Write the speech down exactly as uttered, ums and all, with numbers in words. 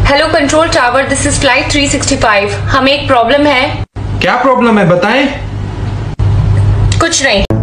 Hello control tower, this is flight three sixty five. हमें एक problem है। क्या प्रॉब्लम है बताएं। कुछ नहीं।